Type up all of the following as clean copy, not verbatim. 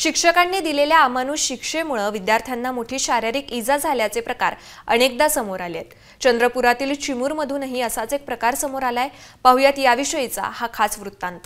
शिक्षकांनी दिलेल्या अमानुष शिक्षेमुळे विद्यार्थ्यांना मोठी शारीरिक इजा झाल्याचे प्रकार अनेकदा समोर आले आहेत। चंद्रपुरातील चिमूरमधूनही असाच एक प्रकार समोर आलाय। पाहुयात याविषयीचा हा खास वृत्तांत।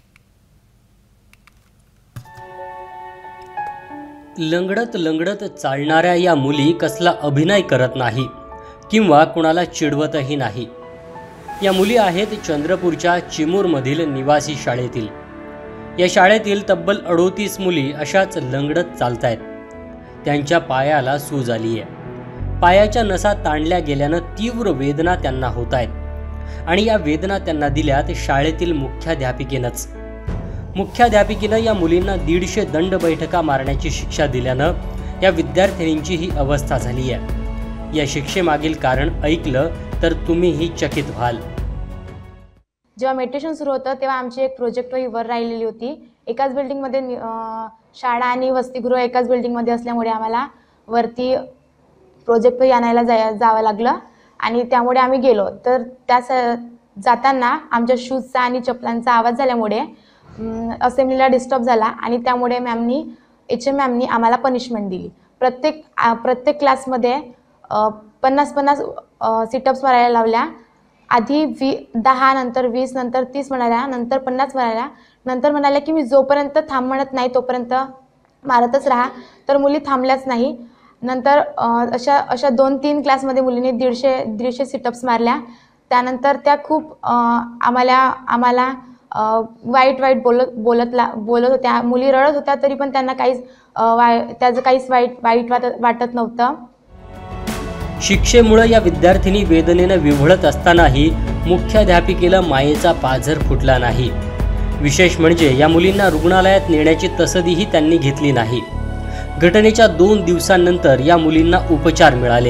लंगडत लंगडत चालणाऱ्या या मुली कसला अभिनय करत नाही किंवा कुणाला चिडवतही नाही। या मुली आहेत चंद्रपूरच्या चिमूरमधील निवासी शाळेतील। या शाळेतील तब्बल 38 मुली अशाच लंगडत चालतायत। त्यांच्या पायाला सूज आली आहे। पायाच्या नसा ताणल्या गेल्यानं तीव्र वेदना त्यांना होत आहेत आणि या वेदना त्यांना दिल्यात शाळेतील मुख्याध्यापिकेनंच। मुख्याध्यापिकेनं या मुलींना 150 दंड बैठका मारण्याची शिक्षा दिल्यानं या विद्यार्थिनींची ही अवस्था झाली आहे। या शिक्षेमागील कारण ऐकलं तर तुम्हीही चकित व्हाल। जेव्हा मेडिटेशन सुरू होतं तेव्हा आमची एक प्रोजेक्ट वर राहिलेली होती। एकाच बिल्डिंगमध्ये शाळा आणि वसतिगृह एकाच बिल्डिंगमध्ये असल्यामुळे आम्हाला वरती प्रोजेक्ट आणायला जावं लागलं आणि त्यामुळे आम्ही गेलो। तर जाताना आमच्या शूजचा आणि चपलांचा आवाज झाल्यामुळे असेंब्लीला डिस्टर्ब झाला आणि त्यामुळे मॅमनी आम्हाला पनिशमेंट दिली। प्रत्येक क्लासमध्ये 50-50 सिटअप्स मारायला लावल्या। आधी 10 नंतर 20 नंतर 30 म्हणाल्या, नंतर 50 म्हणाल्या, नंतर म्हणाल्या की मी जोपर्यंत थांब म्हणत नाही तोपर्यंत मारतच राहा। तर मुली थांबल्याच नाही। नंतर अशा 2-3 क्लासमध्ये मुलींनी 150 सिटअप्स मारल्या। त्यानंतर त्या खूप आम्हाला वाईट बोलत होत्या। मुली रडत होत्या तरी पण त्यांना त्याचं काहीच वाईट वाटत नव्हतं। शिक्षेमुळे या विद्यार्थिनी वेदनेनं विव्हळत असतानाही मुख्याध्यापिकेला मायेचा पाझर फुटला नाही। विशेष म्हणजे या मुलींना रुग्णालयात नेण्याची तसदीही त्यांनी घेतली नाही। घटनेच्या 2 दिवसांनंतर या मुलींना उपचार मिळाले,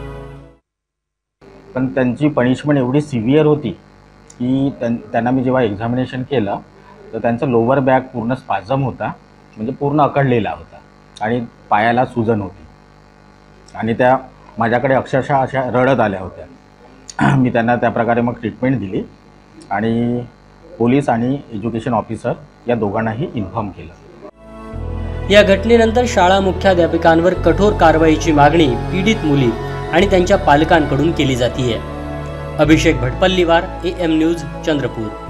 पण त्यांची पनिशमेंट एवढी सिव्हिअर होती की त्यांना मी जेव्हा एक्झामिनेशन केलं तर त्यांचा लोअर बॅक पूर्ण स्पाझम होता, म्हणजे पूर्ण अकडलेला होता आणि पायाला सुजन होती आणि त्या माझ्याकडे अक्षरशः अशा रडत आल्या होत्या। मी त्यांना त्या प्रकारे मग ट्रीटमेंट दिली आणि पोलीस आणि एज्युकेशन ऑफिसर या दोघांनाही इन्फॉर्म केलं। या घटनेनंतर शाळा मुख्याध्यापकांवर कठोर कारवाईची मागणी पीडित मुली आणि त्यांच्या पालकांकडून केली जाते। Abhishek Bhatpallivar, AM news, Chandrapur.